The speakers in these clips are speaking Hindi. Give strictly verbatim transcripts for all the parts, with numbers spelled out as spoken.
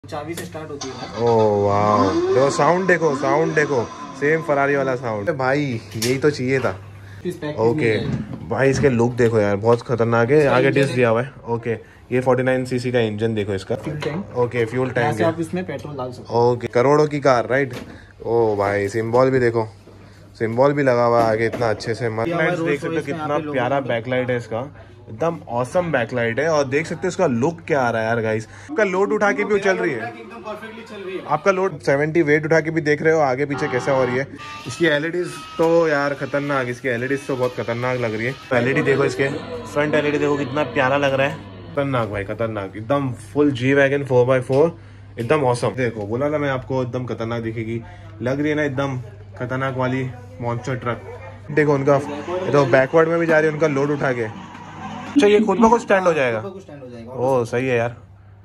चाबी से स्टार्ट होती है। ओह वाह, देखो साउंड देखो, साउंड देखो, सेम फरारी वाला साउंड। भाई यही तो चाहिए था। ओके भाई, इसके लुक देखो यार, बहुत खतरनाक है। आगे डिस्क दिया हुआ है। ओके, ये उनचास सीसी का इंजन देखो इसका। Fuel tank. Okay, fuel tank है। आप इसमें पेट्रोल डाल सकते हो। ओके, करोड़ों की कार, राइट। ओ भाई, सिंबल भी देखो, सिंबल भी लगा हुआ है आगे इतना अच्छे से। मतलब देख सकते हो कितना प्यारा बैकलाइट है इसका, एकदम ऑसम बैकलाइट है। और देख सकते हो इसका लुक क्या आ रहा है यार गाइस। आपका लोड उठा के भी चल रही है, एकदम परफेक्टली चल रही है। आपका लोड सत्तर वेट उठा के भी देख रहे हो आगे पीछे कैसे हो रही है। इसकी एलईडी तो यार खतरनाक, इसकी एलईडी तो बहुत खतरनाक लग रही है। एलईडी देखो, इसके फ्रंट एलईडी देखो कितना प्यारा लग रहा है। खतरनाक भाई, खतरनाक, एकदम full G wagon four by four, एकदम औसम। देखो बोला ना मैं आपको, एकदम खतरनाक दिखेगी, लग रही है ना एकदम खतरनाक वाली मॉन्स्टर ट्रक। देखो उनका तो बैकवर्ड में भी जा रही है, उनका लोड उठा के। अच्छा, ये खुद ब खुद स्टैंड हो जाएगा। ओह सही है यार,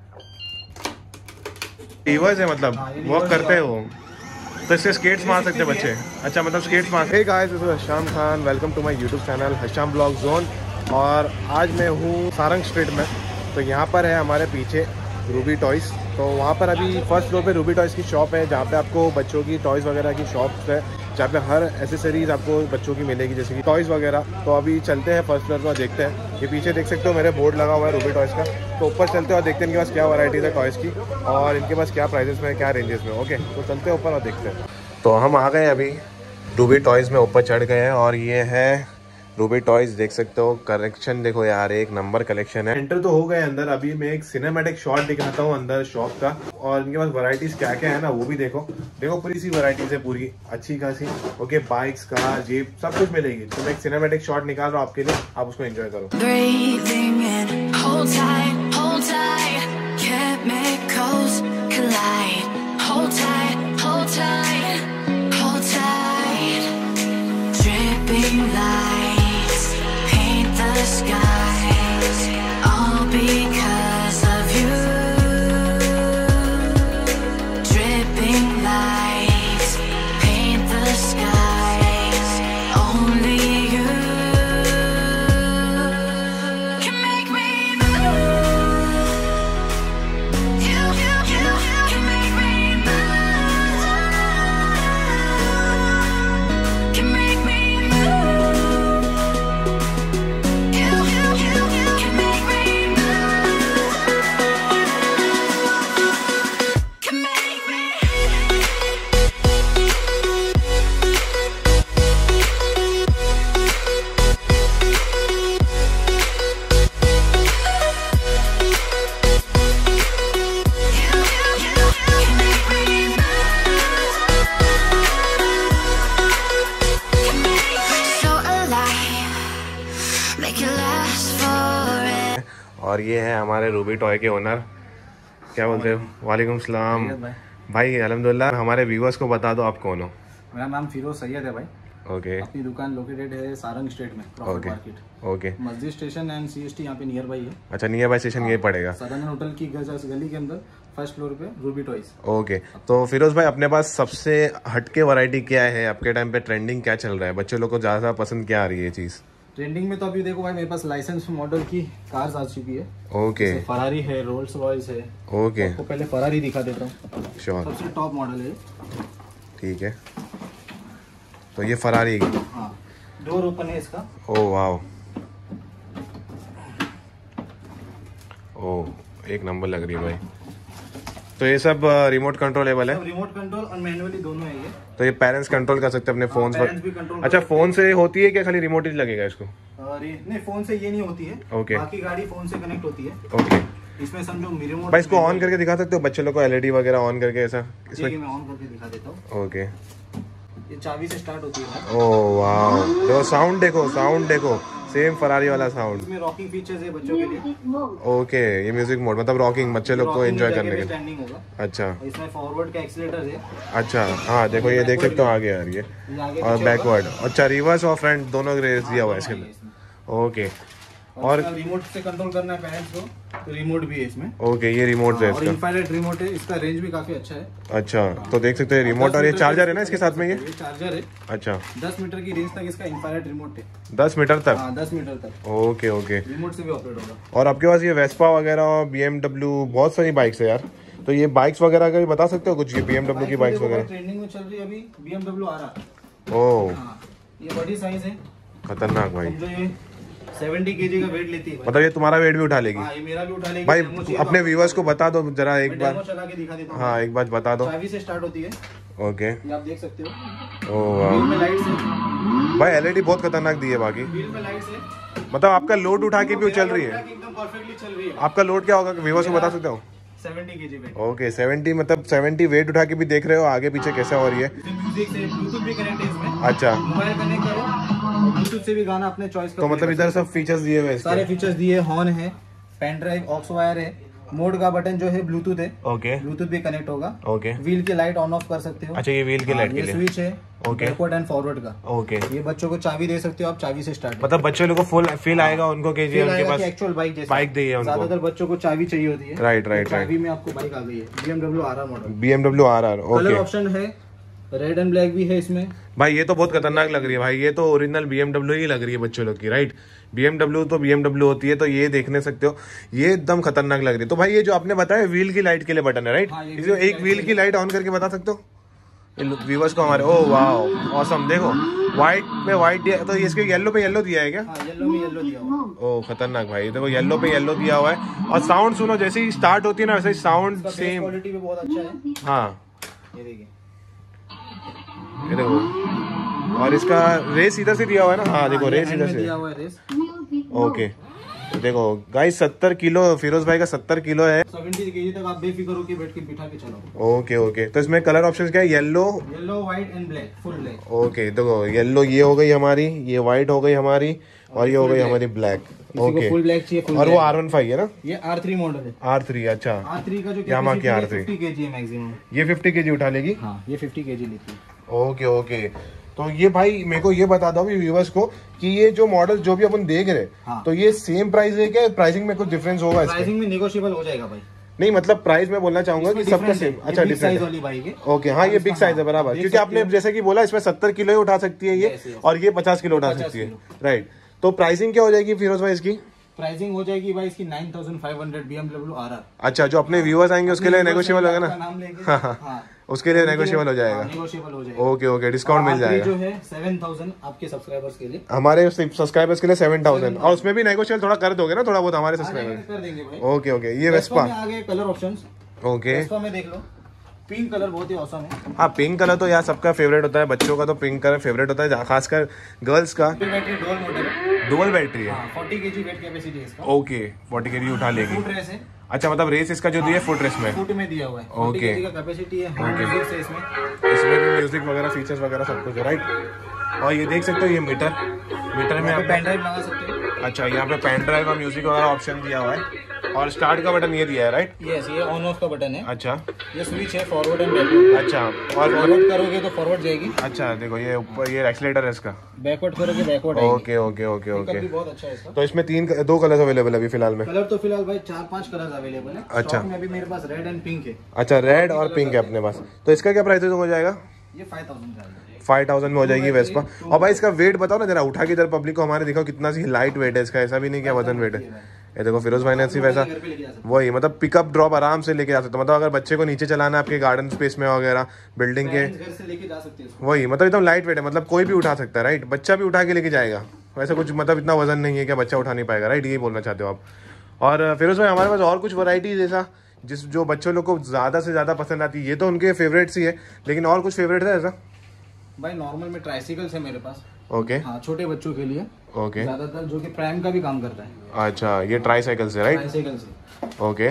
रिवर्स है मतलब वॉक करते हैं वो, तो इससे स्केट्स मार सकते हैं बच्चे। अच्छा, मतलब स्केट्स मार। Hey guys, this is Hasham Khan, welcome to my YouTube channel Hasham vlog zone. और आज मैं हूँ सारंग स्ट्रीट में। तो यहाँ पर है हमारे पीछे रूबी टॉयज़। तो वहाँ पर अभी फर्स्ट फ्लोर पे रूबी टॉयज़ की शॉप है, जहाँ पे आपको बच्चों की टॉयज़ वगैरह की शॉप्स है, जहाँ पे हर एसेसरीज आपको बच्चों की मिलेगी, जैसे कि टॉयज़ वगैरह। तो अभी चलते हैं फर्स्ट फ्लोर पर, देखते हैं। ये पीछे देख सकते हो मेरे बोर्ड लगा हुआ है रूबी टॉयज़ का। तो ऊपर चलते हैं और देखते हैं इनके पास क्या वैरायटीज़ है टॉयज़ की, और इनके पास क्या प्राइजेस में, क्या रेंजेस में। ओके, तो चलते हैं ऊपर और देखते हैं। तो हम आ गए अभी रूबी टॉयज़ में, ऊपर चढ़ गए हैं। और ये है रूबी टॉयज़, देख सकते हो। कलेक्शन देखो यार, एक नंबर कलेक्शन है। एंटर तो हो गए अंदर। अभी मैं एक सिनेमैटिक शॉट दिखाता हूँ अंदर शॉप का, और इनके पास वैरायटीज क्या क्या है ना वो भी देखो। देखो पूरी सी वैरायटीज है, पूरी अच्छी खासी। ओके, बाइक्स, कार, जीप, सब कुछ मिलेगी। तो मैं एक सिनेमैटिक शॉट निकाल रहा हूँ आपके लिए, आप उसको एंजॉय करो। skies, all because of you. Dripping lights paint the skies, only you can make me move. You, you, you can make me move. Can make me move. और ये है हमारे रूबी टॉय के ओनर, क्या बोलते हो? वालेकुम सलाम भाई। अल्हम्दुलिल्लाह। हमारे व्यूअर्स को बता दो आप कौन हो। मेरा नाम फिरोज सैयद है भाई। ओके। अपनी दुकान लोकेटेड है सारंग स्ट्रीट में, profit market. Okay. Masjid station and CST यहाँ पे नियर बाई है। अच्छा, नियर बाई स्टेशन ये पड़ेगा। सदर्न होटल की गली के अंदर फर्स्ट फ्लोर पे रूबी टॉयज। ओके। तो फिरोज भाई, अपने पास सबसे हटके वैरायटी क्या है? आपके टाइम पे ट्रेंडिंग क्या चल रहा है? बच्चे लोग को ज्यादा पसंद क्या आ रही है चीज? ट्रेंडिंग में तो अभी देखो भाई, मेरे पास लाइसेंस मॉडल की कार्स आ चुकी है। ओके। फरारी है, रोल्स रॉयस है। ओके। आपको पहले फरारी दिखा देता हूँ। श्योर। सबसे टॉप मॉडल है। ठीक है, तो ये फरारी। हाँ, डोर ओपन है इसका। ओह वाओ, ओह एक नंबर लग रही है भाई। तो ये सब रिमोट कंट्रोलेबल है? रिमोट कंट्रोल और मैनुअली दोनों है ये। तो ये पेरेंट्स कंट्रोल कर सकते हैं अपने फोन पर? अच्छा, फोन से होती है क्या, खाली रिमोट ही लगेगा इसको? नहीं, फोन से ये नहीं होती है। ओके। बाकी गाड़ी फोन से कनेक्ट होती है। ओके। इसमें समझो रिमोट। भाई इसको ऑन करके दिखा सकते हो बच्चे लोग को, एलईडी वगैरह ऑन करके ऐसा? इसमें मैं ऑन करके दिखा देता हूँ। ओके। ये चाबी से स्टार्ट होती है। ओह वाओ, देखो साउंड देखो, साउंड देखो, सेम फरारी वाला साउंड। इसमें रॉकिंग फीचर्स है बच्चों के लिए। ओके, ये म्यूजिक मोड, मतलब रॉकिंग बच्चे लोग को एंजॉय करने के लिए। स्टैंडिंग होगा। अच्छा। इसमें फॉरवर्ड का एक्सीलेटर है। अच्छा, हाँ देखो ये देख सकते हो आगे आ रही है, और बैकवर्ड। अच्छा, रिवर्स और फ्रंट दोनों रेस दिया हुआ है इसके अंदर। ओके। और रिमोट से कंट्रोल करना है पेरेंट्स को, तो रिमोट भी है इसमें। ओके, ये रिमोट है इसका। इंफ्रारेड रिमोट है, इसका रेंज भी काफी अच्छा है। अच्छा, तो देख सकते हैं रिमोट। और ये चार्जर है ना इसके साथ में? ये चार्जर है। अच्छा, दस मीटर की रेंज तक इसका इंफ्रारेड रिमोट है। दस मीटर तक? हाँ, दस मीटर तक। Okay okay. रिमोट से भी ऑपरेट होगा। और आपके पास ये वेस्पा वगैरह, बीएमडब्ल्यू, बहुत सारी बाइक्स है यार। तो ये बाइक्स वगैरह का भी बता सकते हो कुछ, ये बीएमडब्ल्यू की बाइक्स वगैरह? ट्रेंडिंग में चल रही है अभी बीएमडब्ल्यू आ रहा। ओह हाँ, ये बड़ी साइज है, खतरनाक भाई। जो ये सेवेंटी केजी का वेट लेती है भाई। मतलब ये तुम्हारा वेट भी उठा लेगी? हाँ, ये मेरा भी उठा लेगी भाई डेमो चाहिए अपने तो व्यूवर्स को बता दो जरा एक मैं बार। डेमो चला के दिखा देता हूँ। हाँ एक बार बता दो। चाबी से स्टार्ट होती है, ओके, ये आप देख सकते हो। ओह व्हील वाह में लाइट्स है, भाई, एलईडी बहुत खतरनाक दी है बाकी। व्हील में लाइट्स है। मतलब आपका लोड उठा के भी चल रही है? एकदम परफेक्टली चल रही है। आपका लोड क्या होगा व्यूवर्स को बता सकते हो? Seventy kg weight. Okay, seventy मतलब सेवेंटी वेट उठा के भी देख रहे हो आगे पीछे कैसे हो रही है? म्यूजिक से ब्लूटूथ भी कनेक्ट है इसमें। अच्छा, मोबाइल कनेक्ट करो और ब्लूटूथ से भी गाना अपने चॉइस का तो मतलब इधर सब फीचर्स दिए हुए हैं सारे इसके? फीचर्स दिए, हॉर्न है, पेन ड्राइव, ऑक्स वायर है, मोड का बटन जो है ब्लूटूथ है, ओके ब्लूटूथ भी कनेक्ट होगा। ओके, व्हील की लाइट ऑन ऑफ कर सकते हो। अच्छा ये व्हील की हाँ, लाइट के ये लिए? स्विच है ओके। बैकवर्ड एंड फॉरवर्ड का। ओके, ये बच्चों को चाबी दे सकते हो आप, चाबी से स्टार्ट मतलब बच्चे लोगों को फुल फील आएगा उनको कि जी उनके पास एक्चुअल बाइक जैसे बाइक दी है उनको। ज्यादातर बच्चों को चाबी चाहिए होती है। Right right right. चाबी में आपको बाइक आ गई है, BMW RR model. BMW RR, colour okay option है, रेड एंड ब्लैक भी है इसमें। भाई। ये तो बहुत खतरनाक लग रही है भाई, ये तो ओरिजिनल बीएमडब्ल्यू ही लग रही है बच्चों लोग की, राइट? बीएमडब्ल्यू तो बीएमडब्ल्यू होती है, तो ये देखने सकते हो, ये एकदम खतरनाक लग रही है। तो भाई ये जो आपने बताया व्हील की लाइट के लिए बटन है, राइट? हाँ, ये इसे एक व्हील की लाइट ऑन करके बता सकते हो व्यूवर्स को हमारे? ओह वाह ऑसम, देखो व्हाइट में व्हाइट दिया, तो इसके येलो पे येलो दिया है क्या? हाँ, येलो में येलो दिया हुआ है। ओह खतरनाक भाई, देखो येलो पे येलो दिया हुआ है। और साउंड सुनो, जैसे ही स्टार्ट होती है ना वैसे ही साउंड इसका बेस सेम। क्वालिटी भी बहुत अच्छा है। हाँ ये देखिए, ये देखो, और इसका रेस इधर से दिया हुआ है ना? हाँ देखो रेस एंड इधर में से। दिया हुआ है रेस। ओके, तो देखो गाइस सत्तर किलो फिरोज भाई का सत्तर किलो है। सेवेंटी केजी तक आप बेफिक्र होकर बैठ के बिठा के चलो। ओके ओके, तो इसमें कलर ऑप्शंस क्या है? Yellow, yellow, white and black, full black. Okay देखो येलो ये हो गई हमारी, ये व्हाइट हो गई हमारी, और ये हो गई हमारी ब्लैक। ओके, फुल ब्लैक चाहिए, full और वो black। आर वन फाइव है ना? ये आर थ्री मॉडल है। आर थ्री, अच्छा आर थ्री का जो यामा की कैपेसिटी आर है थ्री। फिफ्टी केजी है मैक्सिमम। ये फिफ्टी केजी उठा लेगी? हाँ, ये फिफ्टी केजी लेती है। ओके ओके, तो ये भाई मेरे को ये बता दो अभी व्यूवर्स को कि ये जो मॉडल जो भी अपन देख रहे हैं, हाँ। तो ये सेम प्राइस है क्या? प्राइसिंग में कुछ डिफरेंस होगा इसका? प्राइसिंग में नेगोशिएबल हो जाएगा भाई। नहीं मतलब प्राइस में बोलना चाहूंगा कि सबका सेम। अच्छा डिफरेंट साइज डिफरेंट, वाली बाइक है। ओके हाँ ये बिग साइज है बराबर, देख क्योंकि सकते आपने हो। जैसे कि बोला इसमें सत्तर किलो ही उठा सकती है ये, Yes, yes. और ये पचास किलो उठा पचास सकती है, किलो। राइट? तो प्राइसिंग क्या हो जाएगी फिरोज भाई इसकी? प्राइसिंग हो जाएगी भाई इसकी nine thousand five hundred BMW RR. अच्छा, जो अपने व्यूअर्स आएंगे उसके लिए नेगोशिएबल होगा ना? नाम लेंगे, हाँ, हाँ। हाँ, उसके लिए नेगोशिएबल हो जाएगा। नेगोशिएबल हो जाएगा। ओके ओके, डिस्काउंट मिल R three जो जाएगा है सेवन थाउजेंड आपके सब्सक्राइबर्स के लिए। हमारे सब्सक्राइबर्स के लिए सेवन थाउजेंड, और उसमें भी नेगोशिएबल थोड़ा कर दोगे ना थोड़ा बहुत हमारे आगे सब्सक्राइबर? कर देंगे भाई। ओके ओके, ये वेस्पा वेस्पा, में आगे कलर ऑप्शंस। ओके वेस्पा में देख लो, पिंक कलर बहुत ही औसम है। हाँ पिंक कलर तो यार सबका फेवरेट होता है, बच्चों का तो पिंक कलर फेवरेट होता है, खासकर गर्ल्स का। बैटरी डुअल मॉडल है। डुअल बैटरी है, हाँ, फोर्टी केजी वेट कैपेसिटी है इसका। ओके फोर्टी केजी उठा लेगी। फुट रेस है। अच्छा मतलब रेस इसका जो दिया फुट रेस में, फुट में दिया हुआ है। Okay. फोर्टी केजी का कैपेसिटी है। हाँ, Okay. म्यूजिक से इसमें। इसमें भी म्यूजिक वगैरह फीचर्स वगैरह सब कुछ है, राइट? और ये देख सकते हो ये मीटर, मीटर में यहाँ पे आप पेन ड्राइव लगा सकते हो। अच्छा यहाँ पे पेन ड्राइव और म्यूजिक वगैरह ऑप्शन दिया हुआ है, और स्टार्ट का बटन ये दिया है, राइट? यस, ये ऑन ऑफ का बटन है। अच्छा ये स्विच है फॉरवर्ड एंड बैकवर्ड। अच्छा, और फॉरवर्ड करोगे तो फॉरवर्ड जाएगी, अच्छा देखो ये ऊपर ये एक्सीलेटर है इसका। बैकवर्ड करोगे बैकवर्ड आएगी। Okay okay okay pickup okay, भी बहुत अच्छा है इसका। तो इसमें तीन दो कलर अवेलेबल है अभी फिलहाल में? कलर तो फिलहाल भाई चार पांच कलर अवेलेबल है। अच्छा। स्टॉक में अभी मेरे पास रेड एंड पिंक है। अच्छा रेड और पिंक है अपने पास, तो इसका क्या प्राइस हो जाएगा? ये फाइव थाउजेंड का है। फाइव थाउजेंड में हो जाएगी वेस्पा। और भाई इसका वेट बताओ ना जरा, उठा के इधर पब्लिक को हमारे दिखाओ कितना सी लाइट वेट है इसका, ऐसा भी नहीं क्या वजन वेट है। ये देखो फिरोज भाई ने सिर्फ ऐसा घर पे लेके जा सकते वही मतलब पिकअप ड्रॉप आराम से लेके जा सकते हो, मतलब अगर बच्चे को नीचे चलाना है आपके गार्डन स्पेस में वगैरह बिल्डिंग के, हैं। घर से लेके जा सकते हैं। वही मतलब एकदम लाइट वेट है, मतलब कोई भी उठा सकता है, राइट? बच्चा भी उठा के लेके जाएगा, वैसे कुछ मतलब इतना वजन नहीं है कि बच्चा उठा नहीं पाएगा, राइट? यही बोलना चाहते हो आप? और फिरोज भाई हमारे पास और कुछ वैरायटीज ऐसा जिस जो बच्चों लोग को ज्यादा से ज्यादा पसंद आती है, ये तो उनके फेवरेट्स ही है, लेकिन और कुछ फेवरेट है ऐसा? भाई नॉर्मल में ट्राइसिकल्स है मेरे पास। ओके हाँ, छोटे बच्चों के लिए ओके, ज्यादातर, जो कि प्राइम का भी काम करता है। अच्छा ये ट्राई साइकिल से, राइट? ट्राइसाइकिल से। ओके,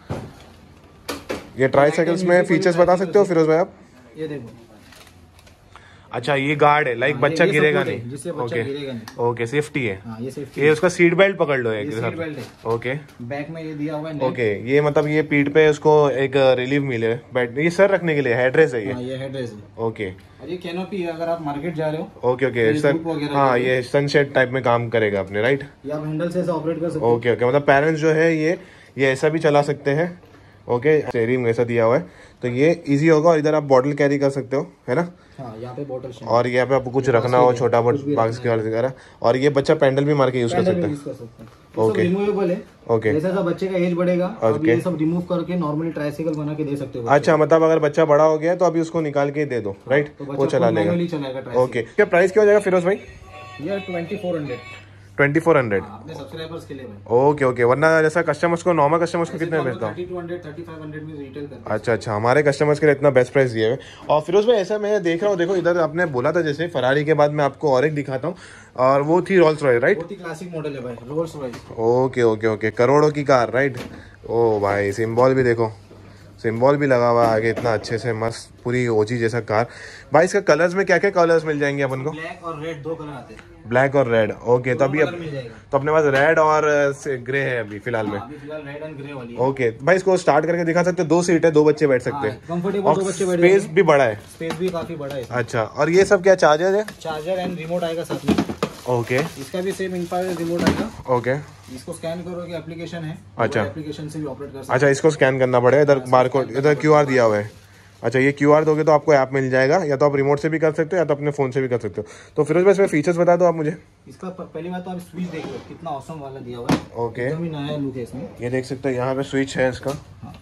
ये ट्राई साइकिल्स में फीचर्स बता सकते हो फिरोज भाई आप? ये देखो, अच्छा ये गार्ड है, लाइक हाँ, बच्चा ये गिरेगा support है, नहीं, जिससे बच्चा ओके गिरेगा नहीं। ओके सेफ्टी है, हाँ, ये सेफ्टी। ये उसका सीट बेल्ट पकड़ लो एक ये साथ, सीट बेल्ट है। ओके बैक में ये दिया हुआ है net। ओके, ये मतलब ये पीठ पे उसको एक रिलीफ मिले बैठ, ये सर रखने के लिए हेडरेस है हाँ, ये, ये हेडरेस्ट है। ओके और ये कैनोपी है, अगर आप मार्केट जा रहे हो ओके ओके, ये सन धूप वगैरह हाँ के लिए। ये सनशेड टाइप में काम करेगा अपने, राइट? या आप हैंडल से ऐसे ऑपरेट कर सकते हो। ओके ओके, मतलब पेरेंट्स जो है ये ये ऐसा भी चला सकते हैं, ओके स्टीयरिंग ऐसा दिया हुआ है, तो ये इजी होगा। और इधर आप बॉटल कैरी कर सकते हो, है ना। हाँ, यहाँ पे बॉटल और यहाँ पे आपको कुछ रखना हो छोटा बहुत बाक्स के वगैरह। और ये बच्चा पैंडल भी मार के यूज कर सकता है। ओके रिमूवेबल है। ओके जैसा जैसा बच्चे का एज बढ़ेगा अब ये सब रिमूव करके नॉर्मली ट्राइसाइकिल बना के दे सकते हो। अच्छा, मतलब अगर बच्चा बड़ा हो गया तो अभी उसको निकाल के दे दो, राइट, वो चला लेगा। ओके, क्या प्राइस क्या हो जाएगा फिरोज भाई? ये twenty four hundred twenty four hundred अपने सब्सक्राइबर्स के लिए भाई। ओके ओके, वरना जैसा कस्टमर्स को नॉर्मल कस्टमर्स को कितने बेचता हूँ? Thirty two hundred thirty five hundred में रिटेल करते हैं। अच्छा अच्छा, हमारे कस्टमर्स के लिए इतना बेस्ट प्राइस दिया है। और फिरोज भाई ऐसा मैं देख रहा हूँ, देखो इधर आपने बोला था जैसे फरारी के बाद मैं आपको और एक दिखाता हूँ, और वो थी रोल्स रॉयस, राइट? बहुत ही क्लासिक मॉडल है भाई, Rolls Royce. Okay okay okay, करोड़ों की कार, राइट। ओ भाई, सिंबल भी देखो, सिंबल भी लगा हुआ है आगे, इतना अच्छे से मस्त पूरी ओजी जैसा कार। भाई इसका कलर्स में क्या क्या कलर्स मिल जाएंगे अपन को? ब्लैक और रेड दो कलर आते हैं। ब्लैक और रेड, ओके। तो अभी मिल जाएगा। तो अपने पास रेड और ग्रे है अभी फिलहाल में। अभी फिलहाल रेड एंड ग्रे वाली है। ओके भाई, इसको स्टार्ट करके दिखा सकते हो? दो सीट है, दो बच्चे बैठ सकते हैं, कंफर्टेबल और दो बच्चे बैठ स्पेस भी बड़ा है। स्पेस भी काफी बड़ा है। अच्छा, और ये सब क्या चार्जर है? चार्जर एंड रिमोट आएगा साथ में। ओके इसका भी सेम इंफ्रारेड रिमोट आएगा। ओके, इसको स्कैन करोगे, एप्लीकेशन है। अच्छा, एप्लीकेशन से भी ऑपरेट कर सकते अच्छा, इसको स्कैन करना पड़ेगा। इधर बारकोड, इधर क्यूआर दिया हुआ है। अच्छा, ये क्यूआर दोगे तो आपको ऐप मिल जाएगा, या तो आप रिमोट से भी कर सकते हो या तो अपने फोन से भी कर सकते हो। तो फिरोज भाई इसमें फीचर्स बता दो आप मुझे। इसका प- पहली बात तो आप स्विच देख लो, कितना औसम वाला दिया हुआ है। ओके, एकदम ही नया लुक है इसमें। ये देख सकते हो, यहाँ पे स्विच है इसका।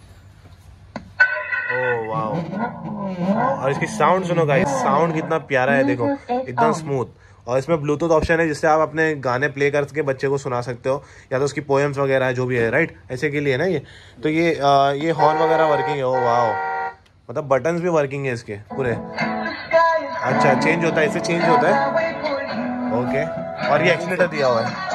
ओह वाह, और इसकी साउंड सुनो गाइस, साउंड कितना प्यारा है, देखो एकदम स्मूथ। और इसमें ब्लूटूथ ऑप्शन है, जिससे आप अपने गाने प्ले करके बच्चे को सुना सकते हो, या तो उसकी पोएम्स वगैरह जो भी है, राइट, ऐसे के लिए ना ये। तो ये आ, ये हॉर्न वगैरह वर्किंग है। ओ वाह, मतलब बटन्स भी वर्किंग है इसके पूरे। अच्छा, चेंज होता है, इससे चेंज होता है। ओके, और ये एक्सीलेटर दिया हुआ है,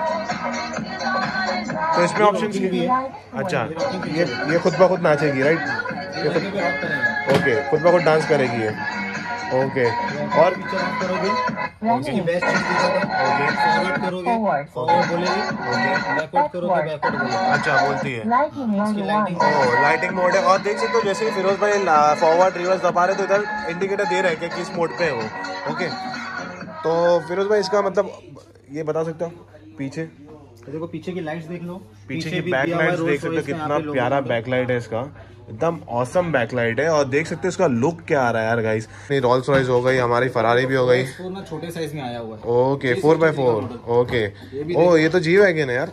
तो इसमें ऑप्शन भी है। अच्छा, ये ये खुद ब खुद नाचेगी, राइट? ये खुद, ओके, खुद ब खुद डांस करेगी ये। ओके, और पिक्चर ऑन करोगे, इसकी बेस्ट चीज दिखाता है। फॉरवर्ड करोगे, फॉरवर्ड बोलेगी। बैकवर्ड करोगे, बैकवर्ड बोलेगी। अच्छा, बोलती है। इसकी लाइटिंग ओ, लाइटिंग मोड है। और देख सकते हो जैसे ही फिरोज भाई फॉरवर्ड रिवर्स दबा रहे तो इधर इंडिकेटर दे रहे हैं कि किस मोड पे है वो। ओके, तो फिरोज भाई इसका मतलब ये बता सकते हो पीछे? तो देखो पीछे की लाइट्स देख लो, पीछे की बैकलाइट्स देख सकते हो, कितना प्यारा बैकलाइट है इसका, एकदम ऑसम बैकलाइट है। और देख सकते हो इसका लुक क्या आ रहा है यार गाइस। रोल्स रॉयस हो गई, हमारी फरारी भी हो गई। छोटे साइज में आया हुआ है। Okay, four by four. Okay, ओ ये तो जी वैगन है यार।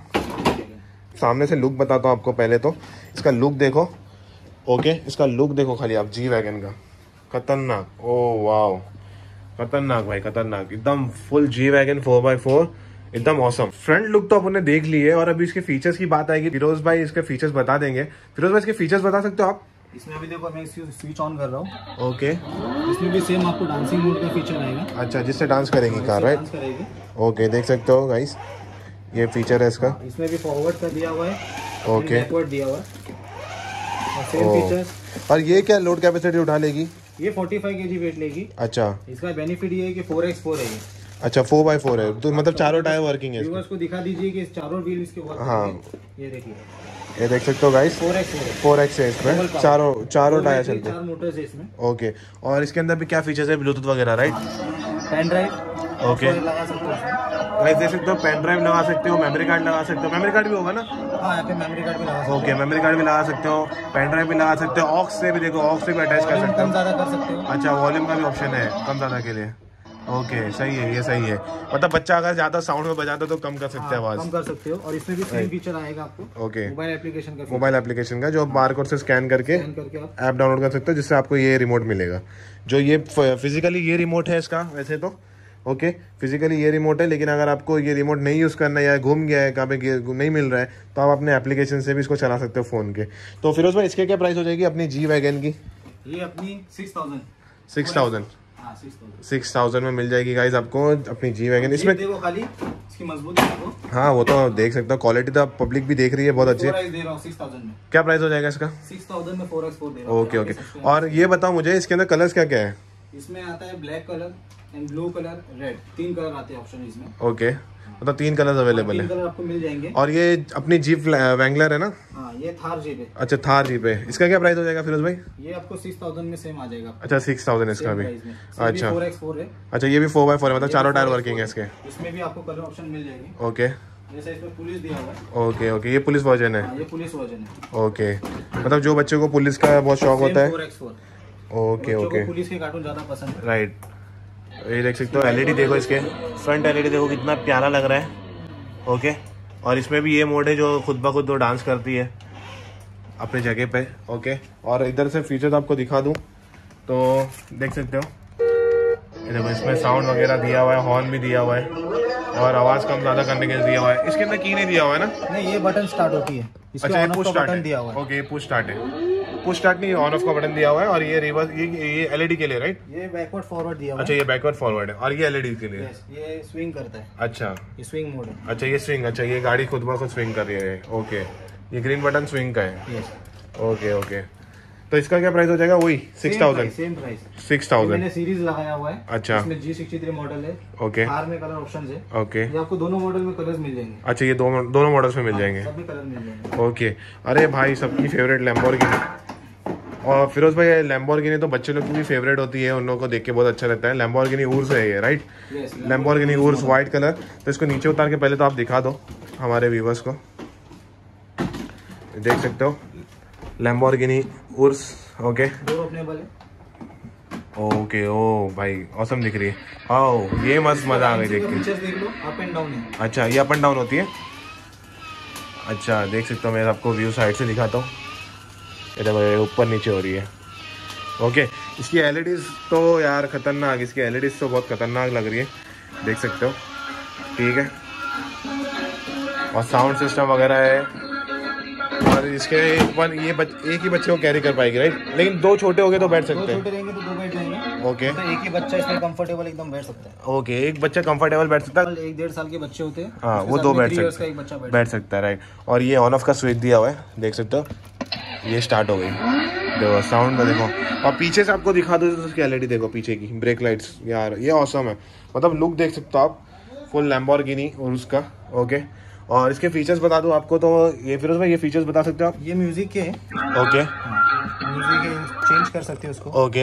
सामने से लुक बताता हूँ आपको पहले, तो इसका लुक देखो। ओके, इसका लुक देखो खाली आप, जी वैगन का, खतरनाक। ओ वाह, खतरनाक भाई, खतरनाक, एकदम full G wagon four by four, एकदम औसम। फ्रंट लुक तो अपन ने देख ली है, और अभी इसके फीचर्स की बात आएगी, फिरोज भाई इसके फीचर्स बता देंगे। फिरोज भाई इसके फीचर्स बता सकते हो आप? इसमें अभी देखो मैं स्विच ऑन कर रहा हूँ। ओके, इसमें भी सेम आपको डांसिंग मोड का फीचर आएगा। अच्छा, जिससे डांस करेगी कार, राइट? डांस करेगी। ओके, देख सकते हो गाइस, ये फीचर है इसका। इसमें भी फॉरवर्ड का दिया हुआ है, ओके, बैकवर्ड दिया हुआ है, और सेम ओ। फीचर्स। और ये क्या लोड कैपेसिटी उठा लेगी? ये फोर्टी फाइव केजी वेट लेगी। अच्छा इसका बेनिफिट ये है कि फोर एक्स फोर है ये। अच्छा, फोर बाई फोर है, तो मतलब चारों टायर वर्किंग है इसके। व्यूअर्स को दिखा दीजिए कि चारों व्हील इसके वर्क हाँ। करेंगे। ये देखिए, ये देख सकते हो गाइस, फोर एक्स फोर है। फोर एक्स है इसमें, चारों चारों टायर चलते चार हैं। मोटर्स है इसमें। ओके, और इसके अंदर भी क्या फीचर्स है? ब्लूटूथ वगैरह, राइट? पेन ड्राइव ओके, लगा सकते हो इसमें। गाइस देख सकते हो, पेन ड्राइव लगा सकते हो, मेमोरी कार्ड लगा सकते हो। मेमोरी कार्ड भी होगा ना? हाँ, यहाँ पे मेमोरी कार्ड भी लगा सकते हो। ओके, मेमोरी कार्ड भी लगा सकते हो, पेन ड्राइव भी लगा सकते हो, ऑक्स से भी देखो, ऑक्स से भी अटैच कर वॉल्यूम सकते कम हो। ज्यादा कर सकते हो। अच्छा, वॉल्यूम का भी ऑप्शन है कम ज्यादा के लिए। ओके, सही है, ये सही है। मतलब बच्चा अगर ज्यादा साउंड में बजाता तो कम कर सकते हैं हाँ, आवाज। कम कर सकते हो। और इसमें भी सेम फीचर आएगा आपको, ओके, मोबाइल एप्लीकेशन का। मोबाइल एप्लीकेशन का, जो बार कोड से स्कैन करके स्कैन करके आप ऐप डाउनलोड कर सकते हो, जिससे आपको ये रिमोट मिलेगा। जो ये फिजिकली ये रिमोट है इसका वैसे तो। ओके, फिजिकली ये रिमोट है, लेकिन अगर आपको ये रिमोट नहीं यूज़ करना है या घूम गया है कहाँ पे नहीं मिल रहा है, तो आप अपने एप्लीकेशन से भी इसको चला सकते हो फ़ोन के। तो फिरोज भाई इसके क्या प्राइस हो जाएगी अपनी जी वैगन की? ये अपनी सिक्स थाउजेंड सिक्स थाउजेंड हाँ सिक्स थाउजेंड सिक्स थाउजेंड में मिल जाएगी गाइज आपको अपनी जी वैगन। इसमें देखो खाली इसकी मजबूती देखो। हाँ, वो तो देख सकते हो, क्वालिटी तो पब्लिक भी देख रही है बहुत अच्छी। फोर एक्स दे रहा हूँ सिक्स थाउजेंड में। क्या प्राइस हो जाएगा इसका? सिक्स थाउजेंड में फोर एक्स फोर दे रहा हूँ। ओके ओके, और ये बताओ मुझे इसके अंदर कलर्स क्या क्या है? इसमें आता है black colour and blue colour, red, तीन कलर आते हैं ऑप्शन इसमें। ओके, मतलब तीन कलर्स अवेलेबल तीन है। कलर आपको मिल जाएंगे। और ये अपनी जीप वैंगलर है ना? हाँ, ये थार जीप है। अच्छा, थार जीप है। इसका क्या प्राइस हो जाएगा फिरोज भाई? ये आपको सिक्स थाउजेंड में सेम आ जाएगा। अच्छा, सिक्स थाउजेंड इसका भी। अच्छा फोर एक्स फोर है। अच्छा, ये भी फोर बाई फोर है, मतलब चारों टायर वर्किंग है इसके। इसमें भी आपको कलर ऑप्शन मिल जाएंगे। ओके, जैसे इसमें पुलिस दिया हुआ है। ओके ओके, ये पुलिस वर्जन है। हाँ, ये पुलिस वर्जन है। ओके, मतलब जो बच्चों को पुलिस का बहुत शौक होता है। Four X four. Okay okay, police के कार्टून ज्यादा पसंद है। राइट। ये देख सकते हो एलईडी, देखो इसके फ्रंट एलईडी देखो कितना प्यारा लग रहा है। ओके, और इसमें भी ये मोड है जो खुद ब खुद वो डांस करती है अपने जगह पे। ओके, और इधर से फीचर्स आपको दिखा दूं तो देख सकते हो, ये देखो इसमें साउंड वगैरह दिया हुआ है, हॉर्न भी दिया हुआ है और आवाज़ कम ज़्यादा करने के लिए दिया हुआ है। इसके अंदर की नहीं दिया हुआ है ना? नहीं, ये बटन स्टार्ट होती है। अच्छा, ये पुश स्टार्ट दिया हुआ है। ओके, पुश स्टार्ट है, पुश स्टार्ट नहीं, ऑन ऑफ का बटन दिया हुआ है। और ये रिवर्स, ये ये एलईडी के लिए, राइट? ये बैकवर्ड फॉरवर्ड दिया हुआ है। अच्छा, ये बैकवर्ड फॉरवर्ड है और ये एलईडी के लिए। यस, ये स्विंग करता है। अच्छा, ये स्विंग मोड है। अच्छा ये स्विंग, अच्छा ये गाड़ी खुद ब खुद स्विंग कर रही है। ओके, ये ग्रीन बटन स्विंग का है। यस। ओके ओके, तो इसका क्या प्राइस हो जाएगा? वही six thousand same price. Six thousand मैंने सीरीज लगाया हुआ है। अच्छा, इसमें जी सिक्सटी थ्री मॉडल है। ओके, कार में कलर ऑप्शन है। ओके, ये आपको दोनों मॉडल में कलर्स मिल जाएंगे। अच्छा ये दोनों दोनों मॉडल्स में मिल जाएंगे। सब में कलर मिल जाएंगे। ओके, अरे भाई सबकी फेवरेट लैम्बोर्गिनी। और फिरोज भाई लैम्बोर्गिनी तो बच्चे लोग की भी फेवरेट होती है, उन लोगों को देख के बहुत अच्छा लगता है। लैम्बोर्गिनी उर्स है ये, right? Lamborghini Urus white colour. तो इसको नीचे उतार के पहले तो आप दिखा दो हमारे व्यूवर्स को, देख सकते हो लैम्बोर्गिनी उर्स। ओके ओपनेबल है। ओके, ओ भाई ऑसम दिख रही है। ओ ये मस्त मजा आ गई देख के। फीचर्स देख लो, अप एंड डाउन है। अच्छा, ये अप एंड डाउन होती है। अच्छा देख सकते हो, मैं आपको व्यू साइड से दिखाता हूँ। ये देखो ये ऊपर नीचे हो रही है। ओके, इसकी एलईडीज तो यार खतरनाक, इसकी एलईडीज तो बहुत खतरनाक लग रही है, देख सकते हो। ठीक है, और साउंड सिस्टम वगैरह है। और इसके वन ये बच, एक ही बच्चे को कैरी कर पाएगी, राइट? लेकिन दो छोटे हो गए तो बैठ सकते हैं। छोटे रहेंगे तो दो बैठ जाएंगे। ओके, तो एक ही बच्चा इसमें कंफर्टेबल एकदम बैठ सकता है। ओके, एक बच्चा कंफर्टेबल बैठ सकता है। एक डेढ़ साल के बच्चे होते हैं, हाँ, वो दो बैठ सकते सकते एक बच्चा बैठ बैठ सकता है, राइट? और ये ऑन ऑफ का स्विच दिया हुआ है, देख सकते हो। ये स्टार्ट हो गई, देखो साउंड में देखो। और पीछे से आपको दिखा दो तो उसकी एलईडी देखो पीछे की, ब्रेक लाइट्स यार ये ऑसम है। मतलब लुक देख सकते हो आप, फुल लैम्बोर्गिनी और उसका। ओके, और इसके फीचर्स बता दूं आपको तो ये फिरोज भाई, ये फीचर्स बता सकते हो आप? ये म्यूजिक के हैं। ओके, म्यूजिक चेंज कर सकते हो उसको। ओके,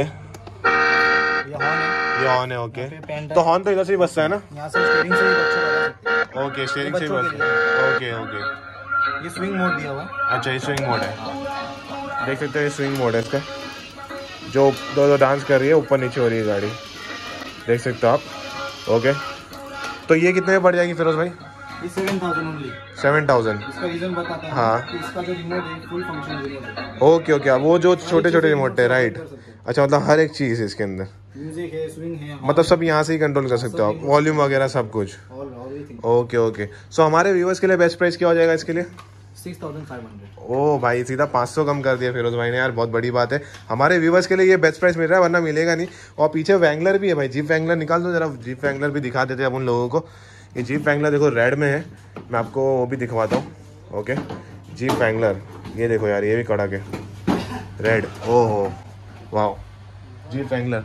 ये हॉर्न है। ये ऑन है। ओके, यहाँ पे पेन तो हॉर्न तो इधर से ही बजता है ना? यहाँ से स्टीयरिंग से भी बच्चे बजा सकते हैं। ओके, स्टीयरिंग से ही बच्चों के बजता है। ओके ओके, ये स्विंग मोड दिया हुआ है। अच्छा ये स्विंग मोड है, देख सकते हो ये स्विंग मोड है इसका। जो दो दो डांस कर रही है, ऊपर नीचे हो रही है गाड़ी, देख सकते हो आप। ओके, तो ये कितने में पड़ जाएगी फिरोज भाई? ये seven thousand only. Seven thousand इसका रीजन बताता हूँ। हाँ। कि इसका जो रिमोट है फुल फंक्शन रिमोट है। ओके ओके, वो जो छोटे छोटे रिमोट है, राइट? अच्छा, मतलब हर एक चीज़ है इसके अंदर, म्यूजिक है, स्विंग है, मतलब सब यहाँ से ही कंट्रोल कर सकते हो आप, वॉल्यूम वगैरह सब कुछ। All everything. Okay okay, so हमारे व्यूवर्स के लिए बेस्ट प्राइस क्या हो जाएगा इसके लिए? Six thousand five hundred. ओ भाई, सीधा पाँच सौ कम कर दिया फिरोज भाई ने यार, बहुत बड़ी बात है। हमारे व्यूवर्स के लिए ये बेस्ट प्राइस मिल रहा है, वरना मिलेगा नहीं। और पीछे वैंगलर भी है भाई, जीप वैंगलर निकाल दो जरा, जीप वैंगलर भी दिखा देते हैं अब उन लोगों को। ये जीप वैंगलर देखो रेड में है, मैं आपको वो भी दिखवाता हूँ। ओके, जीप वैंगलर ये देखो यार, ये भी कड़क है, रेड। ओहो वाह, जीप वैंगलर।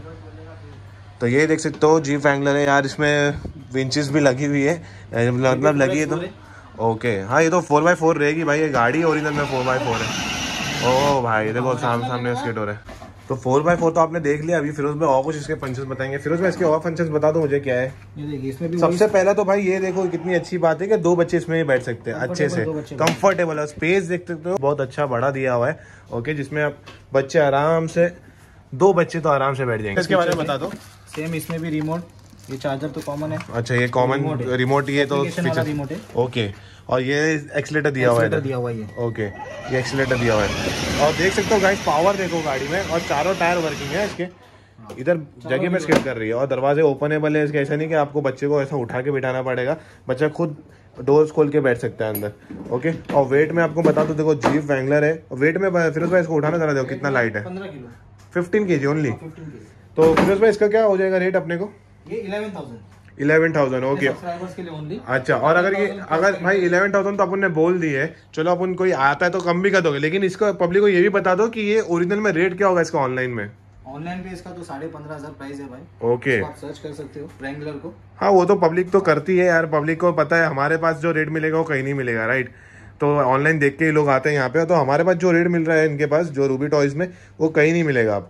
तो ये देख सकते हो जीप वैंगलर है यार, इसमें विंचेस भी लगी हुई है, मतलब लगी है तो। ओके, हाँ ये तो फोर बाई फोर रहेगी भाई, ये गाड़ी ओरिजिनल में फोर बाई फोर है। ओह भाई देखो सामने सामने स्केट हो रहा है। तो फोर बाई फोर तो आपने देख लिया। अभी फिरोज भाई और कुछ इसके फंक्शंस बताएंगे। फिरोज भाई इसके और फंक्शंस बता दो मुझे, क्या है? ये देखिए, इसमें भी सबसे पहला तो भाई ये देखो कितनी अच्छी बात है कि दो बच्चे इसमें बैठ सकते हैं अच्छे से, कंफर्टेबल है। स्पेस देख सकते हो, बहुत अच्छा बड़ा दिया हुआ है। ओके, जिसमें आप बच्चे आराम से, दो बच्चे तो आराम से बैठ जाएंगे। इसके बारे में बता दो। सेम इसमें भी रिमोट, ये चार्जर तो कॉमन है। अच्छा, ये कॉमन रिमोट, ये तो फीचर रिमोट है। ओके, और ये एक्सीलेटर दिया हुआ है, दिया हुआ है। ओके, ये एक्सीलेटर दिया हुआ है। और देख सकते हो गाइस, पावर देखो गाड़ी में, और चारों टायर वर्किंग है इसके। इधर जगह पे स्किप कर रही है, और दरवाजे ओपनेबल है इसके। ऐसा नहीं कि आपको बच्चे को ऐसा उठा के बिठाना पड़ेगा, बच्चा खुद डोर्स खोल के बैठ सकता है अंदर। ओके, और वेट में आपको बता दो, देखो जीप वैंगलर है, वेट में फिरोज भाई इसको उठाना जरा देखो कितना लाइट है, पंद्रह किलो, फिफ्टीन के जी ओनली। Fifteen kilo. तो फिरोज भाई इसका क्या हो जाएगा रेट अपने को? ये eleven thousand. Eleven thousand okay, subscribers के लिए ओनली। अच्छा, और अगर ये अगर भाई इलेवन थाउजेंड तो अपन ने बोल दी है, चलो अपन कोई आता है तो कम भी कर दोगे, लेकिन इसको पब्लिक को ये भी बता दो कि ये ओरिजिनल में रेट क्या होगा इसका ऑनलाइन में? ऑनलाइन पे इसका तो साढ़े पंद्रह हजार प्राइस है भाई। ओके, आप सर्च कर सकते हो रैंगलर को। हाँ वो तो पब्लिक तो करती है यार, पब्लिक को पता है हमारे पास जो रेट मिलेगा वो कहीं नहीं मिलेगा, राइट? तो ऑनलाइन देख के ही लोग आते हैं यहाँ पे, तो हमारे पास जो रेट मिल रहा है इनके पास, जो रूबी टॉयज में, वो कहीं नहीं मिलेगा आपको।